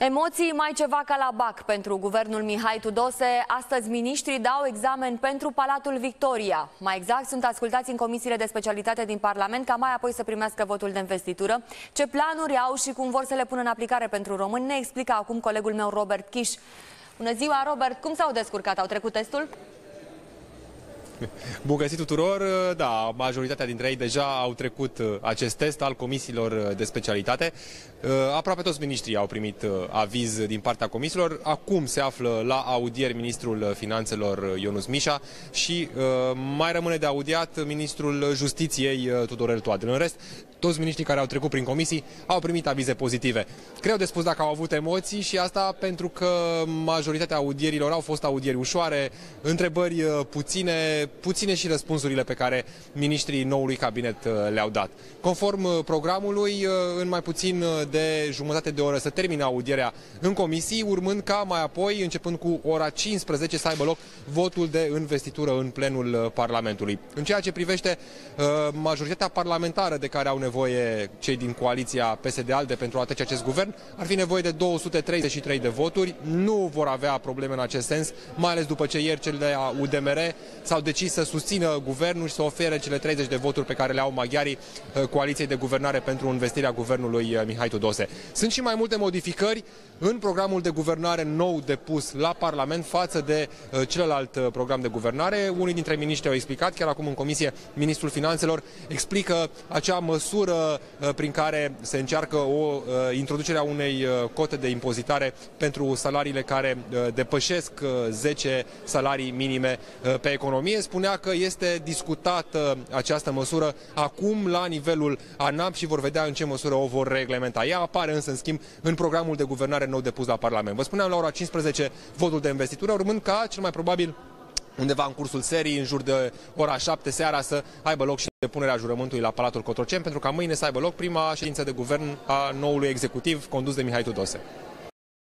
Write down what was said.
Emoții mai ceva ca la BAC pentru guvernul Mihai Tudose. Astăzi miniștrii dau examen pentru Palatul Victoria. Mai exact, sunt ascultați în comisiile de specialitate din Parlament, ca mai apoi să primească votul de investitură. Ce planuri au și cum vor să le pună în aplicare pentru români, ne explică acum colegul meu Robert Chiș. Bună ziua, Robert! Cum s-au descurcat? Au trecut testul? Bun găsit tuturor! Da, majoritatea dintre ei deja au trecut acest test al comisiilor de specialitate. Aproape toți miniștrii au primit aviz din partea comisiilor. Acum se află la audieri ministrul Finanțelor Ionuț Mișa și mai rămâne de audiat ministrul Justiției Tudorel Toader. În rest, toți miniștrii care au trecut prin comisii au primit avize pozitive. Greu de spus dacă au avut emoții și asta pentru că majoritatea audierilor au fost audieri ușoare, întrebări puține și răspunsurile pe care miniștrii noului cabinet le-au dat. Conform programului, în mai puțin de jumătate de oră să termine audierea în comisii, urmând ca mai apoi, începând cu ora 15, să aibă loc votul de investitură în plenul Parlamentului. În ceea ce privește majoritatea parlamentară de care au nevoie cei din coaliția PSD-ALDE pentru a trece acest guvern, ar fi nevoie de 233 de voturi. Nu vor avea probleme în acest sens, mai ales după ce ieri cele de la UDMR s-au decis să susțină guvernul și să ofere cele 30 de voturi pe care le au maghiarii coaliției de guvernare pentru investirea guvernului Mihai Tudose. Sunt și mai multe modificări în programul de guvernare nou depus la Parlament față de celălalt program de guvernare. Unii dintre miniștri au explicat, chiar acum în comisie, ministrul Finanțelor explică acea măsură prin care se încearcă introducerea unei cote de impozitare pentru salariile care depășesc 10 salarii minime pe economie. Spunea că este discutată această măsură acum la nivelul ANAP și vor vedea în ce măsură o vor reglementa. Ea apare însă, în schimb, în programul de guvernare nou depus la Parlament. Vă spuneam, la ora 15 votul de investitură, urmând ca cel mai probabil undeva în cursul serii, în jur de ora 7 seara, să aibă loc și depunerea jurământului la Palatul Cotroceni, pentru ca mâine să aibă loc prima ședință de guvern a noului executiv condus de Mihai Tudose.